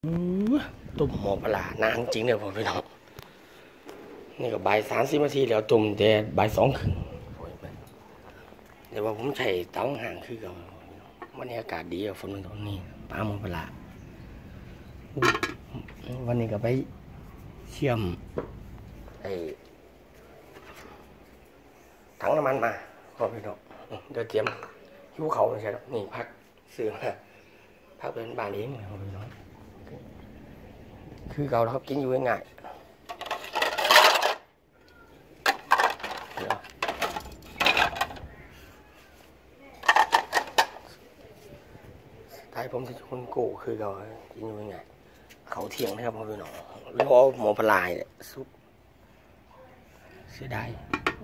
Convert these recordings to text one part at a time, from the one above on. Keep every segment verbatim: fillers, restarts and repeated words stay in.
ตุ่มหมอปลานานจริงเลยผมพี่น้องนี่ก็บ่ายสามสิบนาทีแล้วตุ่มแต่บ่ายสองครึ่งเดี๋ยวว่าผมใช้เตาห่างคือกับวันนี้อากาศดีฝนมันตกนี่ปลาหมอปลาวันนี้ก็ไปเชื่อมไอ้ถังน้ำมันมาพอพี่น้องเดี๋ยวเตรียมหิ้วเขาไม่ใช่หรอกนี่พักซื้อมาพักเป็นบ้านเองพอพี่น้องคือเราครับกินอยู่ง่ายท้ายผมจะคนโก้คือเรากินอยู่ง่ายเขาเที่ยงนะครับพ่อพี่น้องรอหมอปลายเนี่ยซุปเสียดาย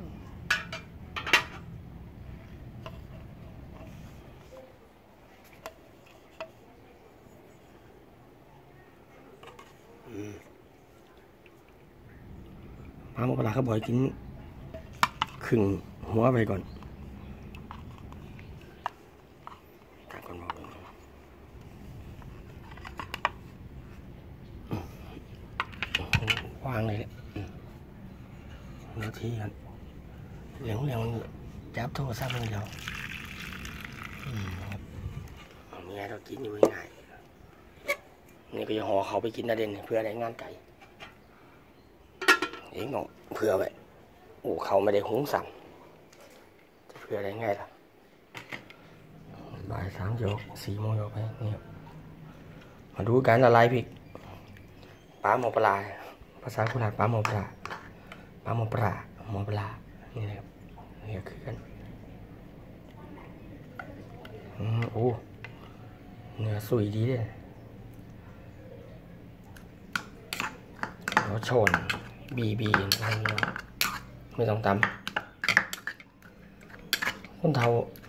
ปลาหมอปลาเขาบอกกินครึ่งหัวไปก่อนตากก่อนบอกวางเลยเนี่ยเนื้อที่กันเหลียงเหลียงจับโทรศัพท์มันเดียวมีไงเรากินอยู่ง่ายนี่ก็จะห่อเขาไปกินนะเด่นเพื่อได้งานไก่เองงเพื่อไว้โอ้เขาไม่ได้หุงสั่งจะเพื่อได้ง่ายล่ะบ่ายสามโยกสี่โมงโยกไปนี่มาดูการละลายพริกปลาหมอปลาภาษาโคราชปลาหมอปลาปลาหมอปลาหมอปลานี่นะครับนี่คือกันอืมโอ้เนื้อสวยดีเลยแล้วชนบีบีอะไรเงี้ยไม่ต้องตำคนเทา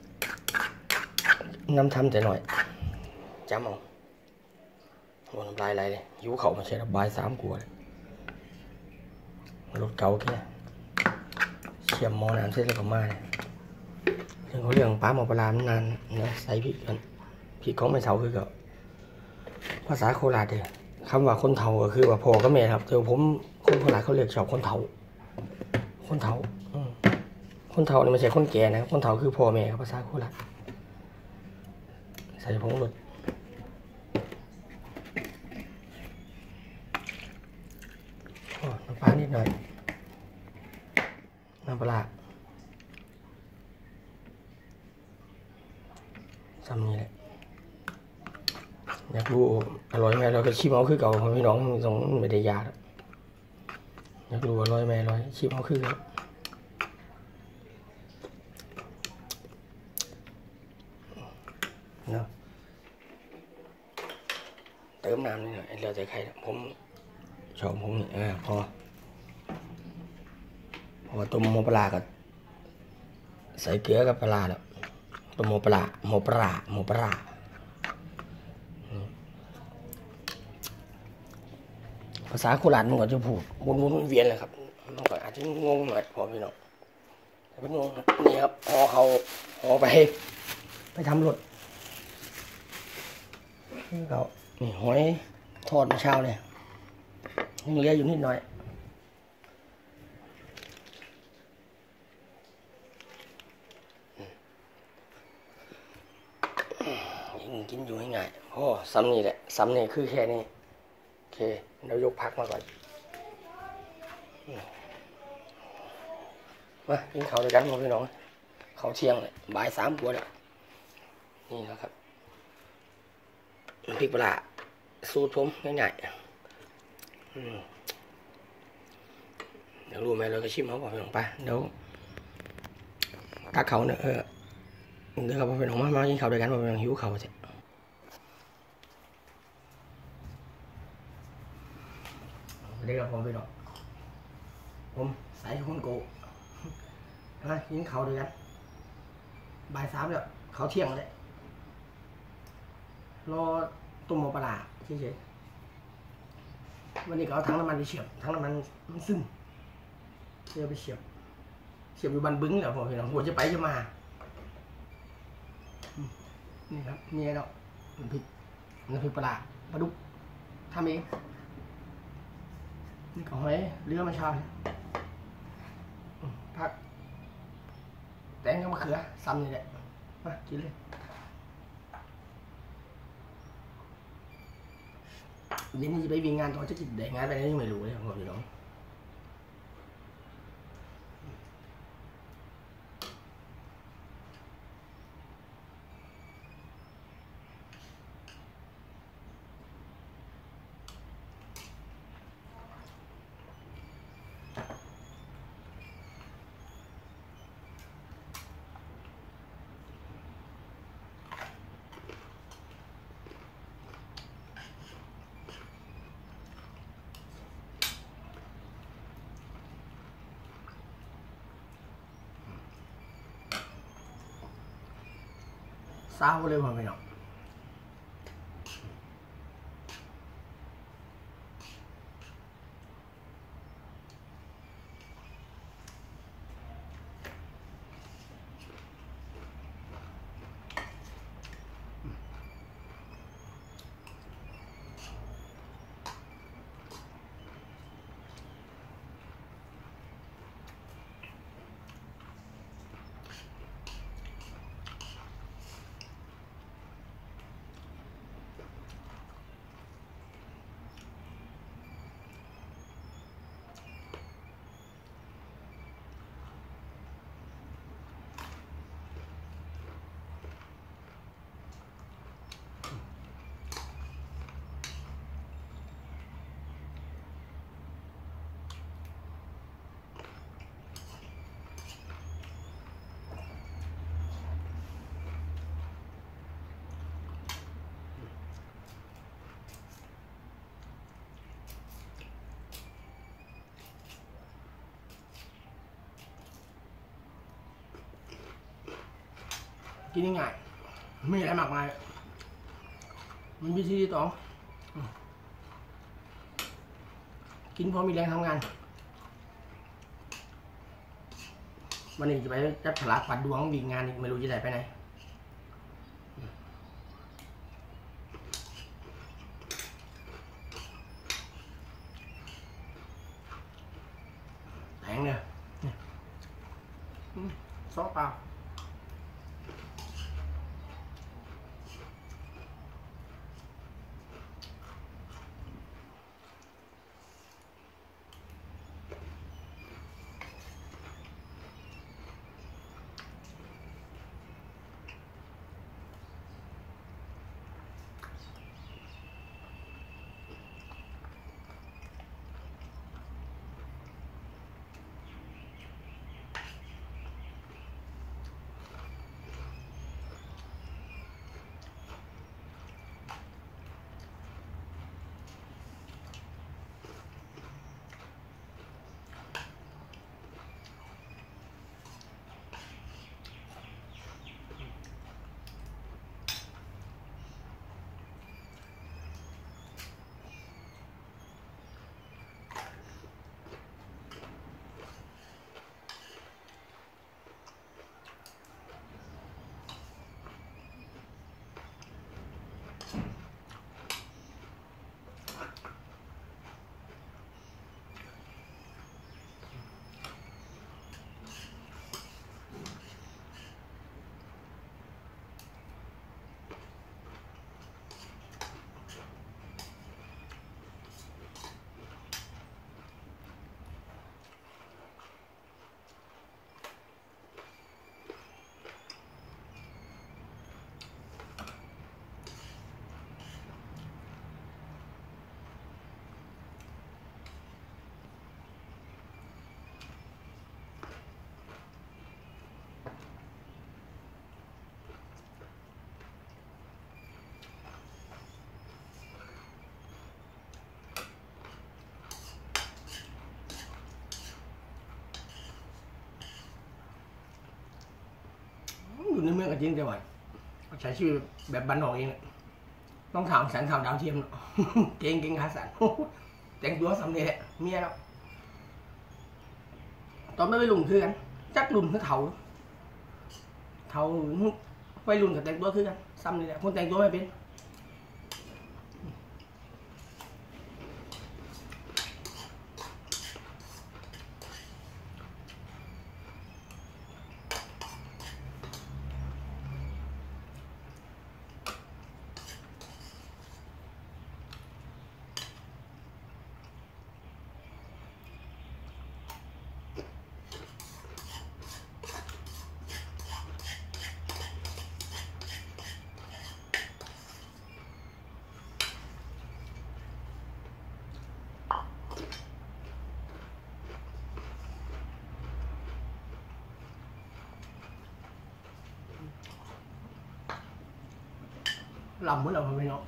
น้ำทำแต่หน่อยจำเอาโอ้น้ำลายอะไรเลยหิวเข่ามาใช่ระบายสามกลัวเลยรถเก่าแค่เชี่ยมมอน้ำเสร็จแล้วก็มาเนี่ยเรื่องของเรื่องป้าหมอปลามันนานนะใส่พริกกันพริกของไม่เท่าคือกับภาษาโคราชเลยคำว่าคนเทาก็คือว่าพ่อกับแม่ครับแต่ผมคนโคราชเขาเรียกชอบคนเทาคนเทาคนเทานี่ไม่ใช่คนแก่นะคนเทาคือพ่อแม่ครับภาษาโคราชใส่ผงรสน้ำปลานิดหน่อยน้ำปลาซ้ำนี้แหละอยากรู้อร่อยไหมเราก็ชิมเอาคือเก่าพี่น้องตรงไม่ได้ยาอยากรู้อร่อยไหมอร่อยชิมเอาคือเก่าเนาะเติมน้ำนิดหน่อยแล้วแต่ใครผมชอบผมนี่อ่าพอพอต้มหมูปลากับใส่เกลือกับปลาแล้วต้มหมูปลาหมูปลาหมูปลาภาษาโคราชมันก็จะพูดวนๆเวียนเลยครับมันก็อาจจะงงหน่อยพอพี่น้องแต่เป็นงงนี่ครับพอเขาพอไปไปทำรถเรานี่หอยทอดมาเช้าเนี่ยยังเหลืออยู่นิดหน่อยยังกินอยู่ง่ายๆโอ้ซ้ำนี่แหละซ้ำนี่คือแค่นี้โอเคเรายกพักมาก่อนมากินข้าวด้วยกันพี่น้องข้าวเที่ยงเลยบ่ายสามกว่าแล้วนี่นะครับพริกปลาสูตรผมง่ายๆเดี๋ยวรู้ไหมเราก็ชิมเขาบอกพี่น้องไปเดี๋ยวตักเขาเนี่ยเออเดี๋ยวเราไปน้องมามากินข้าวด้วยกันเราไปหิวข้าวเสร็จเดี๋ยวผมไปดอกผมใส่หุ่นโกนะกินข้าวด้วยกันบ่ายสามแล้วเขาเที่ยงเลยรอต้มหมูปลาเฉยๆวันนี้ก็เอาถังน้ำมันไปเฉียบถังน้ำมันมันซึมเชื่อไปเฉียบเฉียบอยู่บันบึ้งแล้วผมเห็นหัวจะไปจะมานี่ครับนี่เนาะน้ำพริกน้ำพริกปลาปลาดุกทำเองนี่ก็หอยเรือมาชาวผักแตงกับมะเขือซ้ำนี่แหละมากินเลยเดี๋ยวนี้จะไปวิ่งงานตอนจะกินได้งานไปได้ยังไม่รู้เลยของพี่น้องเศร้าเลยว่ะพี่น้องกินง่ายไม่อะไรมากมายมันวิธีที่ต้องกินพอมีแรงทำงานวันนี้จะไปจับฉลากปัดดวงวิ่งงานอีกไม่รู้จะได้ไปไหนแพงเนี่ยซอสเปล่าอยู่ในเมืองก็จริงแต่ว่าใช้ชีวิตแบบบ้านนอกเองต้องถามแสงข่าวดาวเทียมเก่งเก่งหาสันแต่งตัวสำเร็จเมียแล้วตอนไม่ไปลุงคือกันจักลุงคือเถาเถาไปลุงกับแต่งตัวคือกันซ้ำนี่แหละคนแต่งตัวไม่เป็นลำเหมือนเราไม่เนาะ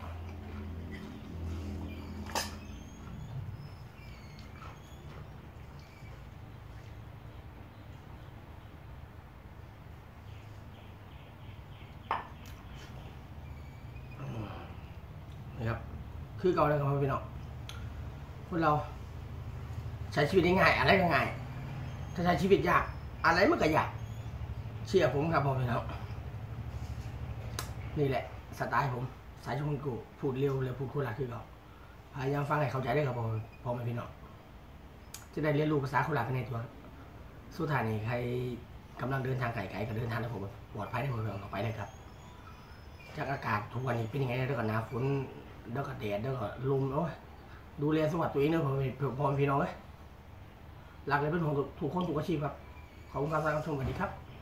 นี่ครับคือเก่าเลยครับพี่น้องคนเราใช้ชีวิตได้ง่ายอะไรก็ง่ายถ้าใช้ชีวิตยากอะไรมันก็ยากเชื่อผมครับพี่น้องนี่แหละสไตล์ผมสายชมกูพูดเร็วเลยพูดคุยหลักคือเขาพยายามฟังให้เข้าใจได้ครับผมพอไหมพี่น้องจะได้เรียนรู้ภาษาโคราชในตัวสุดท้ายนี่ใครกำลังเดินทางไกลๆก็เดินทางนะผมปลอดภัยได้ผมออกไปได้ครับจากอากาศทุกวันนี้เป็นยังไงเดี๋ยวก็หนาวฝนเดี๋ยวก็แดดเดี๋ยวก็ลมโอ้ยดูแลสวัสดิ์ตัวเองเนอะผมพอพี่น้องเลยหลักเลยเป็นของทุกคนทุกอาชีพครับขอบคุณครับท่านผู้ชมสวัสดีครับ